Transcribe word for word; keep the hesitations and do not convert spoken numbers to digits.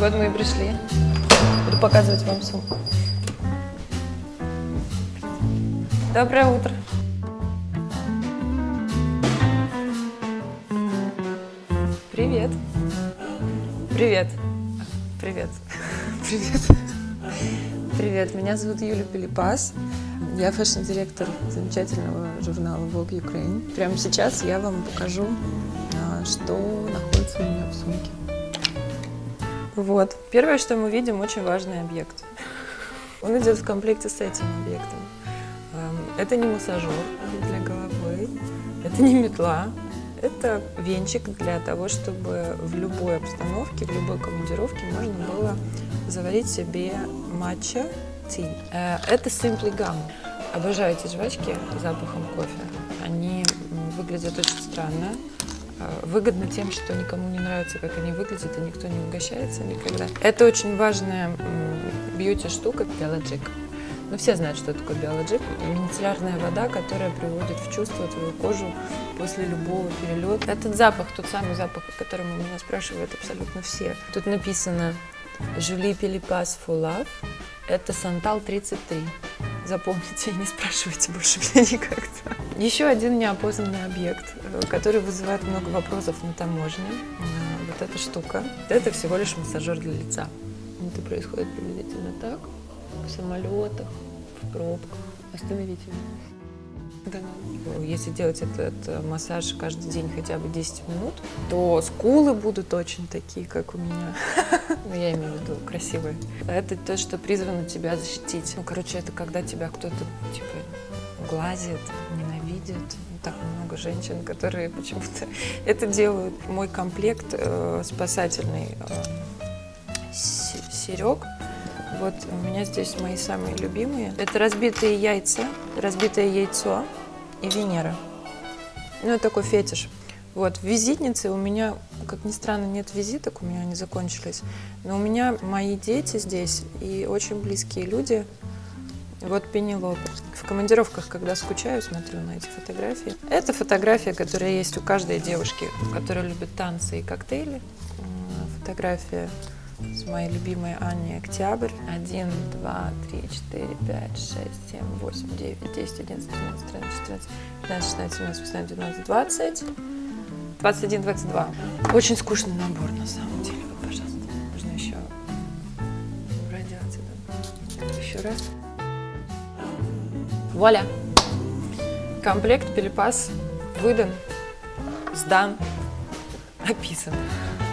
Вот мы и пришли. Буду показывать вам сумку. Доброе утро. Привет. Привет. Привет. Привет. Привет. Меня зовут Юля Пилипас. Я фэшн-директор замечательного журнала Vogue Ukraine. Прямо сейчас я вам покажу, что находится у меня в сумке. Вот. Первое, что мы видим, очень важный объект. Он идет в комплекте с этим объектом. Это не массажер для головы, это не метла. Это венчик для того, чтобы в любой обстановке, в любой командировке можно было заварить себе матча ти. Это Simply Gum. Обожаю эти жвачки с запахом кофе. Они выглядят очень странно. Выгодно тем, что никому не нравится, как они выглядят, и никто не угощается никогда. Это очень важная бьюти-штука Biologic. Ну, все знают, что такое Biologic. Мицеллярная вода, которая приводит в чувство твою кожу после любого перелета. Этот запах, тот самый запах, о котором у меня спрашивают абсолютно все. Тут написано Julie Pilipas for Love. Это Santal тридцать три. Запомните, не спрашивайте больше меня никогда. Еще один неопознанный объект, который вызывает много вопросов на таможне. Вот эта штука. Это всего лишь массажер для лица. Это происходит приблизительно так. В самолетах, в пробках. Остановите меня. Да, если делать этот массаж каждый день хотя бы десять минут, то скулы будут очень такие, как у меня. Ну, я имею в виду красивые. Это то, что призвано тебя защитить. Ну, короче, это когда тебя кто-то, типа, глазит, ненавидит. Так много женщин, которые почему-то это делают. Мой комплект э, спасательный э, серег. Вот у меня здесь мои самые любимые. Это разбитые яйца, разбитое яйцо и Венера. Ну, это такой фетиш. Вот, в визитнице у меня, как ни странно, нет визиток, у меня они закончились. Но у меня мои дети здесь и очень близкие люди. Вот Пенелопа. В командировках, когда скучаю, смотрю на эти фотографии. Это фотография, которая есть у каждой девушки, которая любит танцы и коктейли. Фотография с моей любимой Аней Октябрь. один, два, три, четыре, пять, шесть, семь, восемь, девять, десять, одиннадцать, двенадцать, тринадцать, четырнадцать, пятнадцать, шестнадцать, семнадцать, восемнадцать, девятнадцать, двадцать, двадцать один, двадцать два. Очень скучный набор, на самом деле. Вот, пожалуйста. Можно еще радиацию. Еще раз. Вуаля! Комплект Пилипас выдан, сдан, описан.